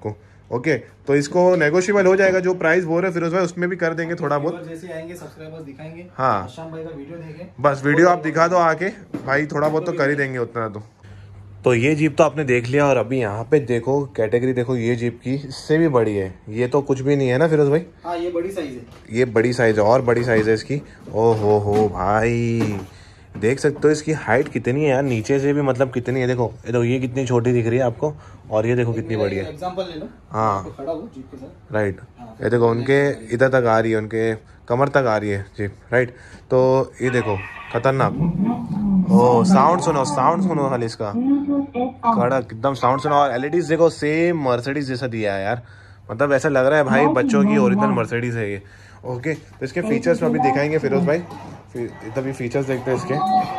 ओके, तो इसको नेगोशिएबल हो जाएगा, जो प्राइस बोल रहे फिरोज भाई उसमें भी कर देंगे थोड़ा बहुत। जैसे आएंगे सब्सक्राइबर्स दिखाएंगे, हाँ शाम भाई का वीडियो देखें, बस वीडियो आप दिखा दो आके, भाई थोड़ा बहुत तो कर ही देंगे उतना तो। तो ये जीप तो आपने देख लिया, और अभी यहाँ पे देखो कैटेगरी देखो ये जीप की, इससे भी बड़ी है, ये तो कुछ भी नहीं है ना फिरोज भाई। हाँ ये बड़ी साइज है, ये बड़ी साइज है, और बड़ी साइज है इसकी। ओ हो हो भाई देख सकते हो इसकी हाइट कितनी है यार, नीचे से भी मतलब कितनी है, देखो ये देखो ये कितनी छोटी दिख रही है आपको, और ये देखो कितनी बड़ी है। एग्जांपल ले लो, हाँ तो खड़ा हो जीप के साथ, राइट, ये देखो उनके इधर तक आ रही है, उनके कमर तक आ रही है जीप, राइट। तो ये देखो खतरनाक, ओ साउंड सुनो, साउंड सुनो खाली इसका, कड़क एकदम साउंड सुनो। और एलईडीज देखो सेम मर्सिडीज जैसा दिया है यार, मतलब ऐसा लग रहा है भाई बच्चों की ओरिजिनल मर्सिडीज है ये। ओके, तो इसके फीचर्स में अभी दिखाएंगे फिरोज भाई, तभी फीचर्स देखते हैं इसके।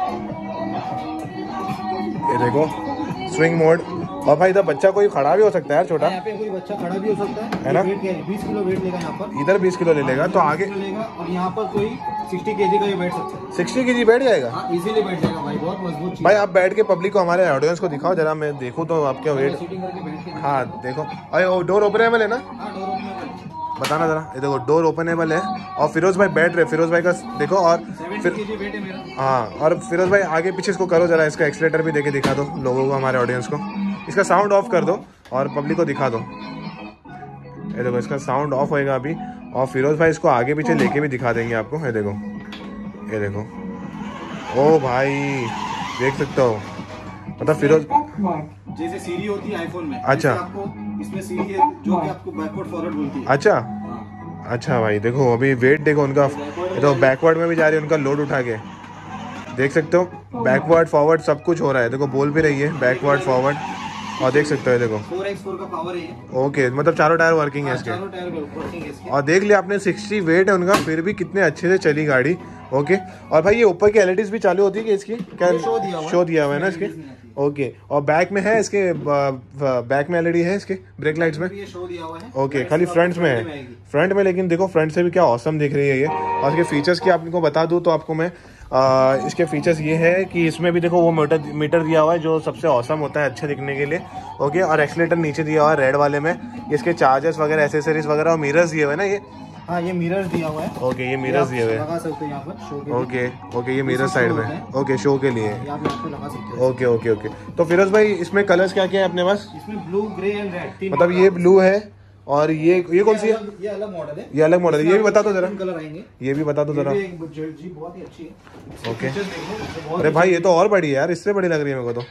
ये देखो स्विंग मोड, और भाई इधर बच्चा कोई खड़ा भी हो सकता है यार, छोटा यहाँ पे कोई बच्चा खड़ा भी हो सकता है, है ना? वेट क्या है, बीस किलो वेट लेगा यहाँ पर, इधर बीस किलो ले लेगा तो आगे लेगा, और यहाँ पर कोई सिक्सटी केजी का भी बैठ सकता है, सिक्सटी केजी बैठ जाएगा। हाँ इजीली बैठ जाएगा भाई, बहुत मजबूत चीज। भाई आप बैठ के पब्लिक को, हमारे ऑडियंस को दिखाओ जरा, मैं देखूँ तो आपका वेट। सीटिंग करके बैठ के, हाँ देखो, अरे डोर ओपनेबल है ना, हाँ डोर ओपन बताना जरा। ये देखो डोर ओपनेबल है, और फिरोज भाई बैठ रहे, फिरोज भाई का देखो, और सेवेंटी केजी वेट है मेरा। हाँ, और फिरोज भाई आगे पीछे इसको करो जरा, इसका एक्सीलेटर भी देके दिखा दो लोगों को, हमारे ऑडियंस को। इसका साउंड ऑफ कर दो और पब्लिक को दिखा दो। ये देखो इसका साउंड ऑफ होएगा अभी, और फिरोज भाई इसको आगे पीछे लेके भी दिखा देंगे आपको। ये देखो, ये देखो, ओ भाई देख सकते हो, मतलब फिरोज जैसे सीरी होती है आईफोन में, अच्छा। जैसे आपको इसमें सीरी है जो कि आपको बैकवर्ड फॉरवर्ड बोलती है। अच्छा हाँ। अच्छा भाई देखो अभी वेट देखो उनका, ये तो बैकवर्ड में भी जा रही है उनका लोड उठा के, देख सकते हो बैकवर्ड फॉरवर्ड सब कुछ हो रहा है। देखो बोल भी रही है बैकवर्ड फॉरवर्ड, और देख सकते हो देखो फोर एक्स फोर का पावर है ये। ओके, मतलब चारों टायर वर्किंग है इसके। चारों टायर वर्किंग है इसके। और देख लिया आपने सिक्सटी वेट है उनका, फिर भी कितने अच्छे से चली गाड़ी। ओके, और भाई ये ऊपर की एलईडीज भी चालू होती है कि इसकी क्या शो दिया हुआ है, शो दिया हुआ है ना इसके। ओके, और बैक में है इसके, बैक में एलईडी है इसके ब्रेक लाइट्स में। ये शो दिया हुआ है। ओके, खाली फ्रंट में है, फ्रंट में, लेकिन देखो फ्रंट से भी क्या औसम दिख रही है ये। और इसके फीचर्स की आपको बता दूं तो आपको मैं आ, इसके फीचर्स ये है कि इसमें भी देखो वो मीटर मीटर दिया हुआ है जो सबसे औसम होता है अच्छे दिखने के लिए। ओके, और एक्सीलेटर नीचे दिया हुआ है रेड वाले में, इसके चार्जर्स वगैरह एसेसरीज वगैरह और मिरर्स दिए हुए हैं ना ये। हाँ ये मिरर्स दिया हुआ है। ओके, ये मिरर्स दिए हुए हैं, लगा सकते हो यहाँ पर शो के लिए। ओके ओके, ये मिरर साइड में, ओके शो के लिए, ये आप यहाँ पे लगा सकते हो। Okay okay okay. तो फिरोज भाई इसमें कलर्स क्या क्या है अपने पास? इसमें ब्लू, ग्रे एंड रेड, तीन मतलब ये ब्लू है, और ये ये कौन सी है? ये अलग मॉडल है, ये अलग मॉडल है, ये भी बता दो जरा, कलर आएंगे। ये भी बता दो जरा। ये एक जी बहुत ही अच्छी है। ओके, फीचर्स देख लो, इससे बहुत अरे भाई ये तो और बड़ी है यार, इससे बड़ी लग रही है मेरे को तो।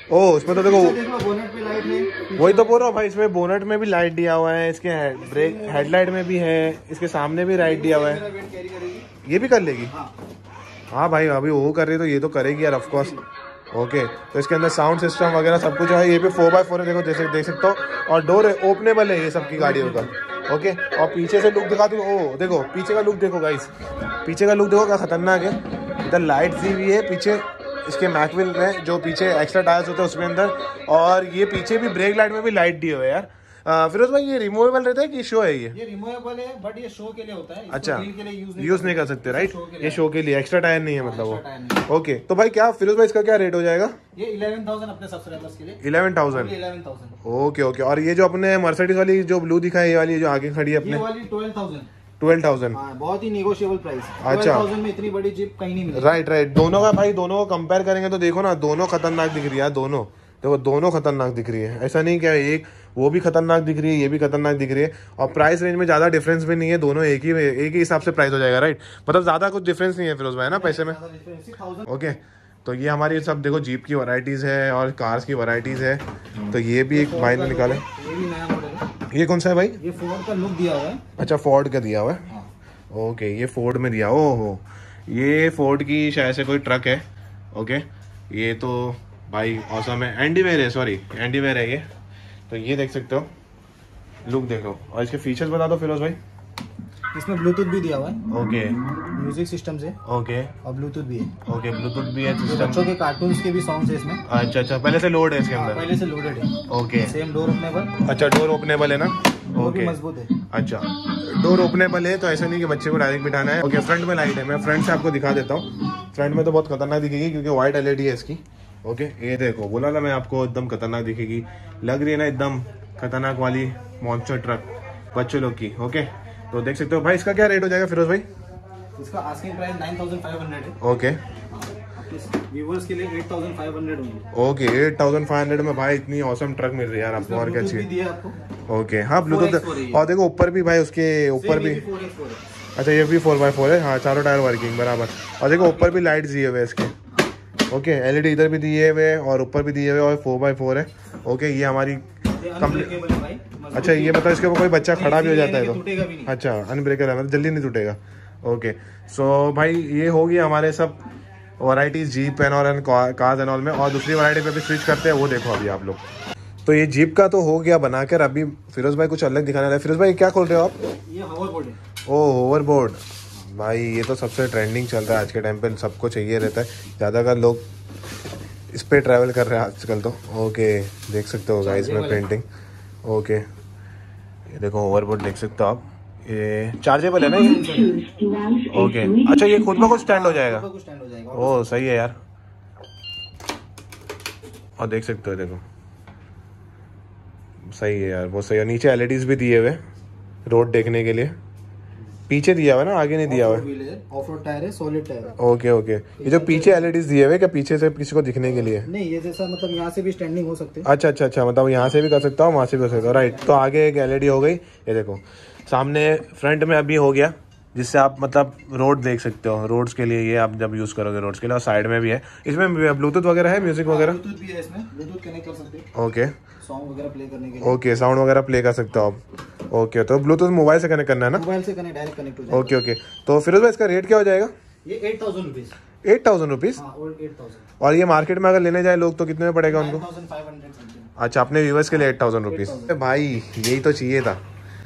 ओ इसमें तो देखो, देख लो बोनेट पे लाइट है। वही तो बोल रहा हूँ भाई, इसमें बोनेट में भी लाइट दिया हुआ है, इसके ब्रेक हेडलाइट में भी है, इसके सामने भी लाइट दिया हुआ है। मेरा वेट कैरी करेगी। ये भी कर लेगी? हाँ हाँ भाई अभी वो कर रही है तो ये तो करेगी यार ऑफकोर्स। ओके, तो इसके अंदर साउंड सिस्टम वगैरह सब कुछ है। ये भी फोर बाय फोर है, देखो जैसे देख सकते हो, और डोर ओपनेबल है ये सबकी गाड़ियों का। ओके, और पीछे से लुक दिखा दूँ, ओ देखो पीछे का लुक देखो गाइस, पीछे का लुक देखो क्या खतरनाक है। इधर लाइट दी हुई है पीछे इसके मैकविल में, जो पीछे एक्स्ट्रा टायर्स होते हैं उसमें अंदर, और ये पीछे भी ब्रेक लाइट में भी लाइट दिए हुए है यार। फिरोज भाई ये रिमूवेबल रहता है कि शो है ये? ये रिमूवेबल है, बट ये शो के लिए होता है। इसको अच्छा, डील के लिए यूज नहीं यूज नहीं कर सकते राइट, ये शो के लिए, एक्स्ट्रा टायर नहीं है मतलब एक्स्ट्रा टायर नहीं। वो। ओके, तो भाई क्या फिरोज भाई इसका क्या रेट हो जाएगा? ये इलेवन थाउजेंड अपने सब्सक्राइबर्स के लिए, eleven thousand eleven thousand. Okay okay, और ये जो अपने मर्सिडीज वाली जो ब्लू दिखा है, ये वाली जो आगे खड़ी है ये अपने, वाली ट्वेल्व थाउजेंड। ट्वेल्व थाउजेंड हाँ, बहुत ही नेगोशिएबल प्राइस। अच्छा। ट्वेल्व थाउजेंड में इतनी बड़ी जीप कहीं नहीं मिलेगी। राइट राइट, दोनों का भाई दोनों को कंपेयर करेंगे तो देखो ना, दोनों खतरनाक दिख रही है, दोनों देखो दोनों खतरनाक दिख रही है। ऐसा नहीं क्या एक वो भी खतरनाक दिख रही है, ये भी खतरनाक दिख रही है, और प्राइस रेंज में ज़्यादा डिफरेंस भी नहीं है, दोनों एक ही एक ही हिसाब से प्राइस हो जाएगा राइट, मतलब ज़्यादा कुछ डिफरेंस नहीं है फिरोज भाई ना पैसे में। ओके, तो ये हमारी सब देखो जीप की वैरायटीज़ है और कार्स की वैरायटीज़ है। तो ये भी एक भाई ने निकाले, ये भी नया मॉडल है। ये कौन सा है भाई? ये फोर्ड का लुक दिया हुआ है। अच्छा, फोर्ड का दिया हुआ है। ओके, ये फोर्ड में दिया, ओ हो, ये फोर्ड की शायद से कोई ट्रक है। ओके, ये तो भाई ऑसम है, एंडीवेयर है, सॉरी एंडीवेयर है ये। तो ये देख सकते हो, लुक देखो, और इसके फीचर्स बता दो फिरोज भाई। इसमें ब्लूटूथ भी दिया हुआ है, ओके म्यूजिक सिस्टम से, ओके और ब्लूटूथ भी है। ओके, ब्लूटूथ भी है ये सिस्टम। बच्चों के कार्टून्स के भी सॉन्ग्स है इसमें। अच्छा अच्छा, पहले से लोड है इसके हाँ, अंदर? पहले से लोडेड है। Okay, same door openable. अच्छा डोर ओपनेबल है ना? वो भी ओके, मजबूत है। अच्छा डोर ओपनेबल है, तो ऐसा नहीं कि बच्चे को डायरेक्ट बिठाना है। ओके, फ्रंट में लाइट है, मैं फ्रंट से आपको दिखा देता हूँ। फ्रंट में तो बहुत खतरनाक दिखेगी क्योंकि व्हाइट एलईडी है इसकी। ओके, ये देखो बोला ना मैं आपको, एकदम खतरनाक दिखेगी, लग रही है ना एकदम खतरनाक वाली मॉन्स्टर ट्रक बच्चों लोग की। ओके, तो देख सकते हो भाई इसका क्या रेट हो जाएगा फिरोज भाई? इसका asking price nine thousand five hundred है। ओके व्यूअर्स के लिए एट थाउजेंड फाइव हंड्रेड होंगे। Okay, eight thousand five hundred में भाई इतनी औसम ट्रक मिल रही है यार आपको, और क्या चाहिए। दिया आपको। ओके, हाँ ब्लूटूथ, और देखो ऊपर भी भाई उसके ऊपर भी, अच्छा ये भी फोर बाई फोर है, हाँ चारों टायर वर्किंग बराबर। और देखो ऊपर भी लाइट दिए हुए इसके। ओके, एलईडी इधर भी दिए हुए और ऊपर भी दिए हुए और फोर बाई फोर है। ओके, ये हमारी कंप्लीट। अच्छा ये मतलब इसके ऊपर कोई बच्चा खड़ा भी हो जाता है तो अच्छा अनब्रेकेबल है, मतलब जल्दी नहीं टूटेगा। ओके, सो भाई ये होगी हमारे सब वैरायटीज जीप एंड और कार्स एंड ऑल में। और दूसरी वैरायटी पे भी स्विच करते हैं, वो देखो अभी आप लोग। तो ये जीप का तो हो गया बनाकर, अभी फिरोज भाई कुछ अलग दिखाने वाले। फिरोज भाई क्या खोल रहे हो आप? ये होवरबोर्ड है। ओ होवरबोर्ड भाई, ये तो सबसे ट्रेंडिंग चल रहा है आज के टाइम पे, सबको चाहिए रहता है, ज़्यादातर लोग इस पे ट्रैवल कर रहे हैं आजकल तो। ओके, देख सकते हो गाइस में पेंटिंग। ओके, ये देखो होवरबोर्ड देख सकते हो आप, ये चार्जेबल है ना ये? ओके, अच्छा ये खुद ब खुद स्टैंड हो जाएगा? स्टैंड हो जाएगा। ओह सही है यार। और देख सकते हो देखो, सही है यार, बहुत सही है। नीचे एलईडीज भी दिए हुए रोड देखने के लिए, पीछे दिया हुआ ना, आगे नहीं दिया हुआ। ऑफ रोड टायर है, सॉलिड टायर है। ओके ओके, ये जो पीछे एलईडीज दिए हुए क्या पीछे से किसी को दिखने के लिए? नहीं, ये जैसा मतलब यहाँ से भी स्टैंडिंग हो सकते हैं। अच्छा अच्छा अच्छा, मतलब यहाँ से भी कर सकता हूँ, वहाँ से भी कर सकता हूँ, राइट। तो आगे एक एलईडी हो गई, ये देखो सामने फ्रंट में अभी हो गया, जिससे आप मतलब रोड देख सकते हो, रोड्स के लिए ये आप जब यूज करोगे रोड्स के लिए। और साइड में भी है, इसमें ब्लूटूथ वगैरह है, म्यूजिक वगैरह? ब्लूटूथ भी है इसमें, ब्लूटूथ कनेक्ट कर सकते हैं। ओके, सॉन्ग वगैरह प्ले करने के लिए। ओके, साउंड वगैरह प्ले कर सकते हो आप। ओके, तो ब्लूटूथ मोबाइल से कनेक्ट करना है ना? मोबाइल से कनेक्ट, डायरेक्ट कनेक्ट हो जाएगा। ओके ओके, तो फिरोज भाई इसका रेट क्या हो जाएगा? ये eight thousand rupees. Eight thousand rupees? हाँ, और एट थाउजेंड। और ये मार्केट में अगर लेने जाए लोग तो कितने में पड़ेगा उनको? Nine thousand five hundred something. अच्छा, अपने व्यूवर्स के लिए एट थाउजेंड रुपीज़। भाई यही तो चाहिए था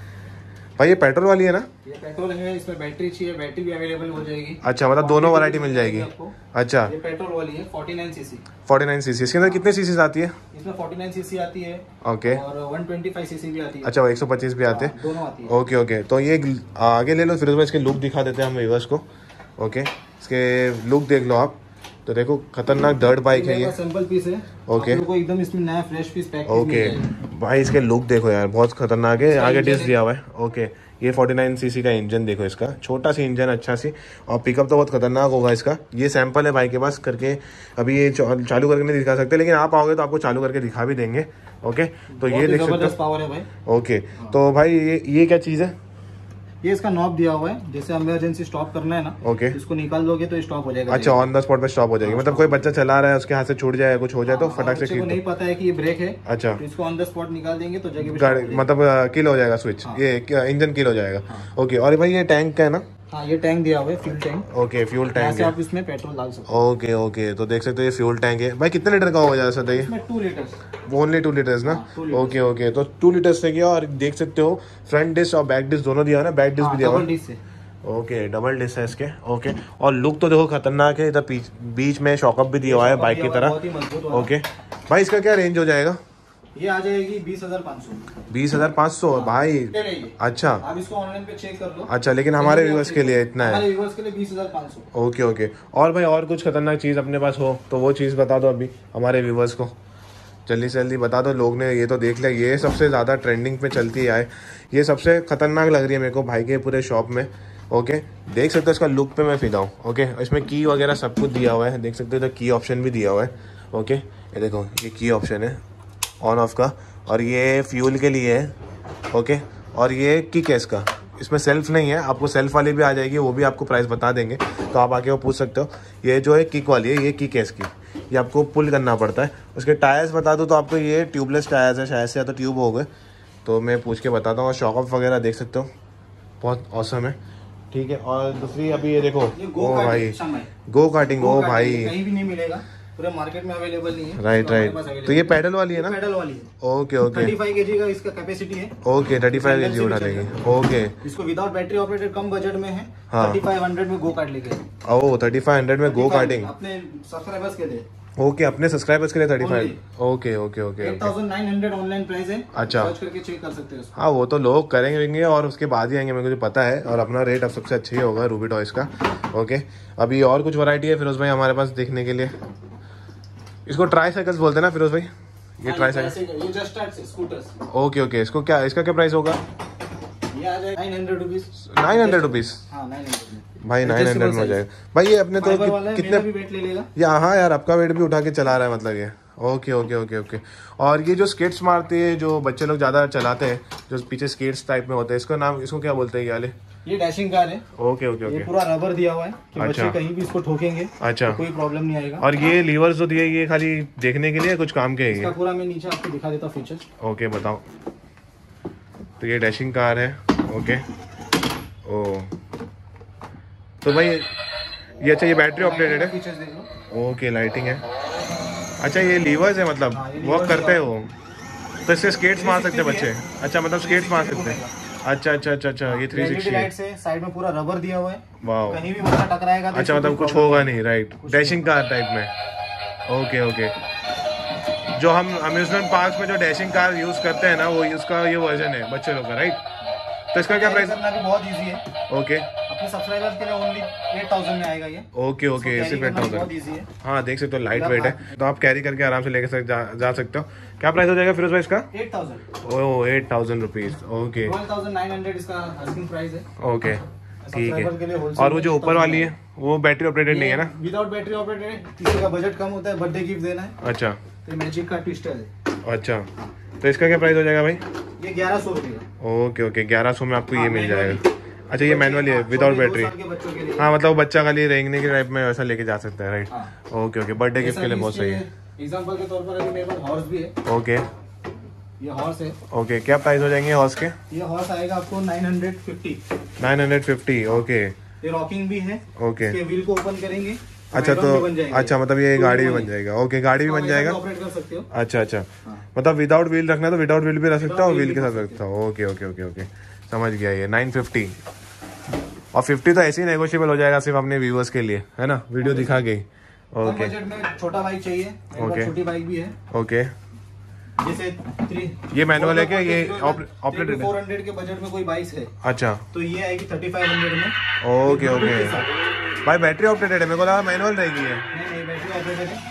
भाई। ये पेट्रोल वाली है ना? ये पेट्रोल है, इसमें बैटरी चाहिए, बैटरी भी अवेलेबल हो जाएगी। अच्छा, मतलब दोनों वैरायटी मिल जाएगी आपको। अच्छा, ये पेट्रोल वाली है, forty nine CC. Forty nine CC. इसके अंदर कितने सीसीज आती है? इसमें फोर्टी नाइन सीसी आती है। ओके, और वन ट्वेंटी फाइव सीसी भी आती है। अच्छा, वो एक सौ पच्चीस भी आते हैं? दोनों आती है। ओके ओके, तो ये आगे ले लो, फिर उसमें इसके लुक दिखा देते हैं हम व्यूवर्स को। ओके, इसके लुक देख लो आप, तो देखो खतरनाक डर्ट बाइक है ये। सिंपल पीस है। ओके, आपको एकदम इसमें नया फ्रेश पीस पैक। ओके भाई, इसके लुक देखो यार, बहुत खतरनाक है। आगे डिस्क दिया हुआ है। ओके, ये फोर्टी नाइन सीसी का इंजन देखो, इसका छोटा सी इंजन, अच्छा सी, और पिकअप तो बहुत खतरनाक होगा इसका। ये सैंपल है भाई के पास करके, अभी ये चालू करके नहीं दिखा सकते, लेकिन आप आओगे तो आपको चालू करके दिखा भी देंगे। ओके, तो ये देख सकते हो, पावर है भाई। ओके, तो भाई ये ये क्या चीज़ है? ये इसका नॉब दिया हुआ है, जैसे इमरजेंसी स्टॉप करना है ना, ओके, इसको निकाल दोगे तो स्टॉप हो जाएगा। अच्छा, ऑन द स्पॉट पे स्टॉप हो जाएगी, मतलब कोई बच्चा चला रहा है उसके हाथ से छूट जाए, कुछ हो जाए तो फटाक से किक, नहीं पता है कि ये ब्रेक है, अच्छा, तो इसको ऑन द स्पॉट निकाल देंगे तो जगह पे गाड़ी मतलब किल हो जाएगा स्विच, ये इंजन किल हो जाएगा। ओके, और भाई ये टैंक का है ना? हाँ, ये टैंक दिया हुआ है, fuel tank. Okay, fuel tank है, आप इसमें पेट्रोल डाल सकते हो। ओके ओके, तो देख सकते हो ये फ्यूल टैंक है भाई। कितने लीटर का होगा ज़्यादा से इसमें two litres, only two litres ना? ओके ओके, तो टू लीटर्स से किया। और देख सकते हो फ्रंट डिस्क और बैक डिस्क दोनों दिया है ना? बैक डिस्क भी दिया हुआ है। ओके, डबल डिस्क है इसके। ओके, और लुक तो देखो खतरनाक है, इधर बीच में शॉकअप भी दिया हुआ है बाइक की तरह। ओके भाई, इसका क्या रेंज हो जाएगा? ये आ जाएगी बीस हजार पाँच सौ। बीस हजार पाँच सौ भाई? अच्छा, आप इसको ऑनलाइन पे चेक कर लो। अच्छा, लेकिन हमारे व्यूअर्स के लिए इतना है? हमारे व्यूअर्स के लिए बीस हजार पाँच सौ। ओके ओके, और भाई और कुछ खतरनाक चीज़ अपने पास हो तो वो चीज़ बता दो अभी हमारे व्यूअर्स को, जल्दी से जल्दी बता दो। लोग ने ये तो देख लिया, ये सबसे ज़्यादा ट्रेंडिंग पे चलती है, ये सबसे खतरनाक लग रही है मेरे को भाई के पूरे शॉप में। ओके, देख सकते हो इसका लुक पे मैं फिदा हूँ। ओके, इसमें की वगैरह सब कुछ दिया हुआ है, देख सकते हो, तो की ऑप्शन भी दिया हुआ है। ओके, ये देखो, ये की ऑप्शन है ऑन ऑफ का, और ये फ्यूल के लिए है। ओके, और ये किक है इसका, इसमें सेल्फ नहीं है, आपको सेल्फ वाली भी आ जाएगी, वो भी आपको प्राइस बता देंगे, तो आप आके वो पूछ सकते हो। ये जो है किक वाली है, ये किक है इसकी, ये आपको पुल करना पड़ता है। उसके टायर्स बता दूँ तो आपको ये ट्यूबलेस टायर्स है शायद से, या तो ट्यूब हो गए, तो मैं पूछ के बताता हूँ। और शॉकअप वगैरह देख सकते हो, बहुत औसम है। ठीक है, और दूसरी अभी ये देखो, ओ भाई गो कार्टिंग, ओ भाई कहीं भी नहीं मिलेगा, पूरे मार्केट में अवेलेबल नहीं है। राइट राइट, तो ये पैडल वाली है ना? पैडल वाली है। ओके ओके, पैंतीस केजी का इसका कैपेसिटी है। ओके, पैंतीस केजी उठा लेंगे। ओके, इसको विदाउट बैटरी ऑपरेटेड कम बजट में है, हाँ, थर्टी फाइव हंड्रेड में गो कार्ट लेके। ओह, थर्टी फाइव हंड्रेड में गो कार्टिंग अपने सब्सक्राइबर्स के लिए। ओके, अपने सब्सक्राइबर्स के लिए thirty five. Okay okay okay, eight thousand nine hundred online price है। अच्छा, सर्च करके चेक कर सकते हो। हाँ, वो तो लोग करेंगे और उसके बाद ही आएंगे, मेरे को पता है। और अपना रेट अब सबसे अच्छा ही होगा रूबी टॉयज का। ओके, अभी और कुछ वैरायटी है फिरोज भाई हमारे पास देखने के लिए? इसको ट्राई साइकिल्स बोलते हैं ना फिरोज भाई? ये ट्राई साइकिल, ये जस्ट स्कूटर्स। ओके ओके, इसको क्या, इसका क्या प्राइस होगा? ये आ जाएगा nine hundred rupees. Nine hundred rupees हाँ नाइन हंड्रेड भाई, नाइन हंड्रेड में हो जाएगा भाई। ये अपने तो कि, कितने भी वेट ले लेगा या हाँ यार, आपका वेट भी उठा के चला रहा है मतलब ये। Okay okay okay okay. और ये जो स्केट्स मारते हैं, जो बच्चे लोग ज्यादा चलाते हैं, जो पीछे स्केट्स टाइप में होते हैं, इसका नाम, इसको क्या बोलते हैं ये वाले? ये डैशिंग कार है। ओके ओके ये ओके। पूरा रबर दिया हुआ है कि अच्छा। बच्चे कहीं भी इसको ठोकेंगे अच्छा, तो कोई प्रॉब्लम नहीं आएगा। और ये लीवर्स जो दिए, ये खाली देखने के लिए कुछ काम के इसका है? पूरा मैं नीचे आपको दिखा देता हूँ फीचर। ओके बताओ। तो ये डैशिंग कार है। ओके ओ, तो भाई ये, अच्छा ये बैटरी ऑपरेटेड है? फीचर्स देख लो। ओके, लाइटिंग है। अच्छा ये लीवर्स है, मतलब हाँ, ये वर्क levers करते हैं का- वो, तो इससे स्केट्स मार सकते हैं भी बच्चे? है। अच्छा, मतलब स्केट्स मार सकते हैं। अच्छा अच्छा अच्छा अच्छा, ये थ्री सिक्सटी लाइट है। से साइड में पूरा रबर दिया हुआ है, वाह। कहीं भी बच्चा टकराएगा तो अच्छा, इसको मतलब कोई कुछ problem होगा नहीं, राइट? कुछ डैशिंग कार टाइप में। Okay okay. जो हम अम्यूजमेंट पार्क में जो डैशिंग कार यूज करते हैं ना, वो उसका ये वर्जन है बच्चे लोग का, राइट? तो इसका क्या नहीं। प्राइस? करना भी बहुत इजी है। ओके अपने सब्सक्राइबर्स के लिए ओनली एट थाउजेंड में आएगा ये। ओके ओके, इसको सिर्फ carry एट करना बहुत थाउजेंड। इजी है। हाँ देख सकते हो, लाइट वेट है, तो आप कैरी करके आराम से लेके सक, जा, जा सकते हो। क्या प्राइस हो जाएगा फिरोज भाई इसका? Eight thousand. Oh, eight thousand rupees. Okay twelve thousand nine hundred इसका आस्किंग प्राइस है। ओके, ठीक सब्सक्राइबर के लिए है। wholesale और वो जो में ऊपर वाली है, वो बैटरी ऑपरेटेड नहीं है ना? Without battery operated. किसी का बजट कम होता है, बर्थडे गिफ्ट देना है अच्छा तो मैजिक का ट्विस्टर है। अच्छा, तो इसका क्या प्राइस हो जाएगा भाई? ये ग्यारह सौ रुपये का। ओके ओके, ग्यारह सौ में आपको ये हाँ, मिल manually। जाएगा। अच्छा, ये मैनुअली है, विदाउट छोटे दो बैटरी? साल के बच्चों के लिए। हाँ, मतलब बच्चा खाली रेंगने के टाइप में वैसा लेके जा सकता है, राइट? हाँ। ओके ओके, बर्थडे गिफ्ट के लिए बहुत सही है। एग्जांपल के तौर पर अभी मेरे पास हॉर्स भी है। ओके ये हॉर्स है। ओके, क्या प्राइस हो जाएंगे हॉर्स के? ये हॉर्स आएगा आपको nine hundred fifty. Nine hundred fifty. Okay ये रॉकिंग भी है। ओके। इसके व्हील को ओपन करेंगे। अच्छा, wagon भी तो बन जाएंगे। अच्छा, मतलब ये Two गाड़ी भी in बन one। जाएगा। ओके, गाड़ी भी तो बन ऐसा जाएगा। ऑपरेट कर सकते हो। अच्छा अच्छा, हाँ। मतलब विदाउट व्हील रखना है तो विदाउट व्हील भी रख सकता हो, Without व्हील wheel के भी साथ रख रख सकते सकता हो। ओके ओके ओके ओके, समझ गया। ये नाइन फिफ्टी और फिफ्टी तो ऐसे ही नेगोशिएबल हो जाएगा सिर्फ अपने व्यूअर्स के लिए, है ना? वीडियो दिखा के। कम ओके बजट में छोटा बाइक चाहिए, मेरे पास Okay। छोटी बाइक भी है। ओके, जैसे थ्री ये manual है क्या? ये operated है? फोर हंड्रेड के बजट में कोई बाइक है अच्छा तो ये आएगी थर्टी फाइव हंड्रेड में। Okay Bluetooth okay. के साथ। भाई बैटरी ऑपरेटेड है, मेरे को लगा मैनुअल रहेगी ये। नहीं नहीं, बैटरी ऑपरेटेड है।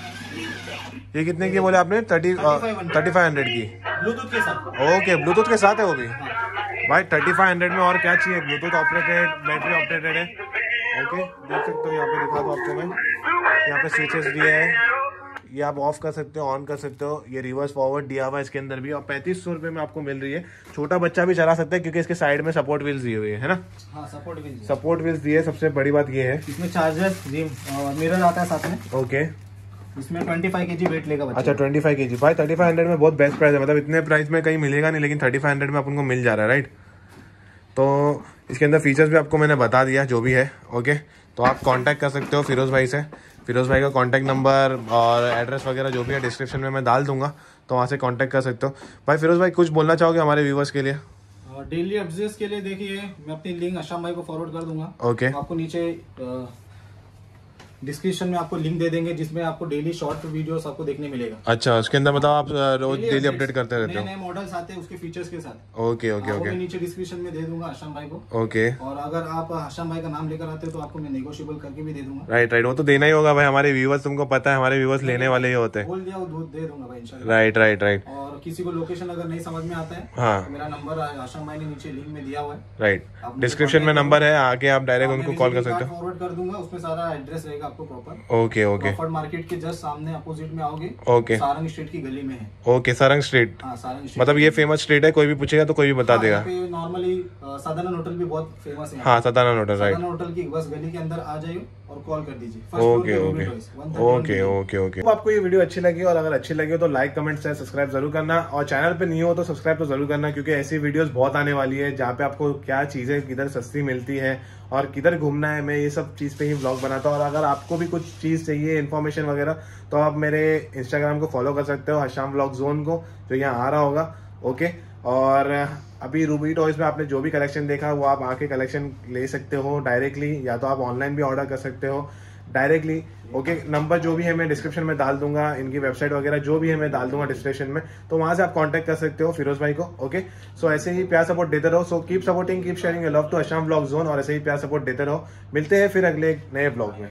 ये कितने की बोले आपने? थर्टी थर्टी फाइव हंड्रेड की? ब्लूटूथ के साथ। ओके, ब्लूटूथ के साथ है वो भी? हाँ। भाई थर्टी फाइव हंड्रेड में और क्या चाहिए? ब्लूटूथ ऑपरेटेड, बैटरी ऑपरेटेड है। ओके, देख सकते हो, यहाँ पे दिखा दो आपको मैं, यहाँ पे स्विचेस दिए हैं, ये आप ऑफ कर सकते हो, ऑन कर सकते हो। ये रिवर्स फॉरवर्ड दिया हुआ है इसके अंदर भी, और पैंतीस सौ रुपये में आपको मिल रही है। छोटा बच्चा भी चला सकता है क्योंकि इसके साइड में सपोर्ट व्हील्स दिए हुए हैं, है ना? हाँ, सपोर्ट व्हील। सपोर्ट व्हील्स दिए, सबसे बड़ी बात ये है। इसमें चार्जर, मिरर आता है साथ में। ओके, इसमें ट्वेंटी फाइव केजी वेट लेगा बच्चा। अच्छा ट्वेंटी फाइव के जी। भाई थर्टी फाइव हंड्रेड में बहुत बेस्ट प्राइस है, मतलब इतने प्राइस में कहीं मिलेगा नहीं, लेकिन थर्टी फाइव हंड्रेड में अपन को मिल जा रहा है, राइट? तो इसके अंदर फीचर्स भी आपको मैंने बता दिया जो भी है। ओके, तो आप कांटेक्ट कर सकते हो फिरोज भाई से। फिरोज भाई का कांटेक्ट नंबर और एड्रेस वगैरह जो भी है डिस्क्रिप्शन में मैं डाल दूंगा, तो वहाँ से कांटेक्ट कर सकते हो। भाई फिरोज भाई कुछ बोलना चाहोगे हमारे व्यूवर्स के लिए? डेली अपडेट्स के लिए देखिए, मैं अपनी लिंक अशाम भाई को फॉरवर्ड कर दूंगा। ओके, तो आपको नीचे डिस्क्रिप्शन में आपको लिंक दे देंगे जिसमें आपको डेली शॉर्ट वीडियोस आपको देखने मिलेगा। अच्छा, उसके अंदर मतलब आप अ, रोज Daily डेली updates, अपडेट करते रहते नए हो? नए मॉडल्स आते हैं उसके फीचर्स के साथ। ओके ओके हाँ, वो ओके मैं नीचे डिस्क्रिप्शन में दे दूंगा अशाम भाई को। ओके, और अगर आप अशाम भाई का नाम लेकर आते हो तो आपको मैं नेगोशिएबल करके भी दे दूंगा। राइट राइट, वो तो देना ही होगा भाई, हमारे व्यूवर्स, तुमको पता है हमारे व्यूवर्स लेने वाले ही होते हैं। बोल दिया वो दूध दे दूंगा भाई इंशाल्लाह। राइट राइट राइट, और किसी को लोकेशन अगर नहीं समझ में आता है हाँ तो मेरा नंबर आशाम भाई ने नीचे लिंक में दिया हुआ है। राइट, आप मुझे डिस्क्रिप्शन में contact नंबर है, आके आप डायरेक्ट हाँ, उनको मैं कॉल कर visiting सकते card हो। फॉरवर्ड कर दूंगा, उसमें सारा एड्रेस रहेगा आपको proper. Okay okay Crawford Market के जस्ट सामने अपोजिट में आओगे, ओके सारंग स्ट्रीट की गली में है। ओके, सारंग स्ट्रीट, हाँ, सारंग स्ट्रीट। मतलब ये फेमस स्ट्रीट है, कोई भी पूछेगा तो कोई भी बता देगा। नॉर्मली सदर्न होटल भी बहुत फेमस है। हाँ, Sadanand hotel, right. Southern hotel की बस गली के अंदर आ जाइए और कॉल कर दीजिए। फर्स्ट फ्लोर ओके पे okay Ruby Toys, one thirty-one okay okay okay. तो आपको ये वीडियो अच्छी लगी, और अगर अच्छी लगी हो तो लाइक कमेंट शेयर सब्सक्राइब जरूर करना, और चैनल पे नहीं हो तो सब्सक्राइब तो जरूर करना, क्योंकि ऐसी वीडियोस बहुत आने वाली है जहाँ पे आपको क्या चीजें किधर सस्ती मिलती है और किधर घूमना है, मैं ये सब चीज पे ही व्लॉग बनाता हूँ। और अगर आपको भी कुछ चीज चाहिए इन्फॉर्मेशन वगैरह, तो आप मेरे इंस्टाग्राम को फॉलो कर सकते हो, हशाम व्लॉग जोन को, जो यहाँ आ रहा होगा। ओके, और अभी रूबी टॉयज में आपने जो भी कलेक्शन देखा वो आप आके कलेक्शन ले सकते हो डायरेक्टली, या तो आप ऑनलाइन भी ऑर्डर कर सकते हो डायरेक्टली। ओके, नंबर जो भी है मैं डिस्क्रिप्शन में डाल दूंगा, इनकी वेबसाइट वगैरह जो भी है मैं डाल दूंगा डिस्क्रिप्शन में, तो वहां से आप कांटेक्ट कर सकते हो फिरोज भाई को। ओके, सो ऐसे ही प्यार सपोर्ट देते रहो। So keep supporting, keep sharing, love to Hasham vlog zone, और ऐसे ही प्यार सपोर्ट देते रहो। मिलते हैं फिर अगले नए व्लॉग में।